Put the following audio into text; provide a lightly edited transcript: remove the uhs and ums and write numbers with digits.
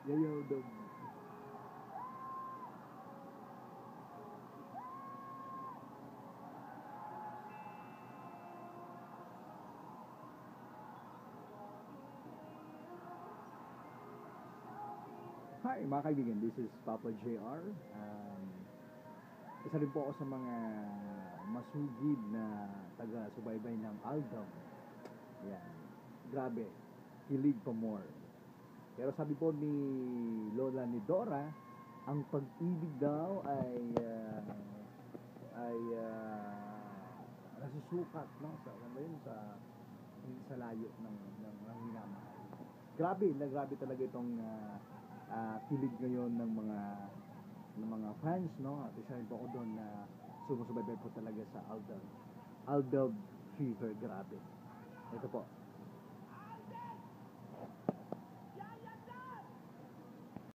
Yayo dog. Hi mga kaibigan, this is Papa JR. Isa rin po ako sa mga masugid na taga-subaybay ng Aldab. Yan. Grabe. Kilig pa more. Pero sabi po ni Lola ni Dora, ang pag-ibig daw ay nasusukat, no? Sa ano yun, sa layo ng minamahal. Grabe talaga itong kilig ngayon ng mga fans, no? At isa rin po ako doon na sumusubaybay po talaga sa Aldab fever. Grabe. Ito po.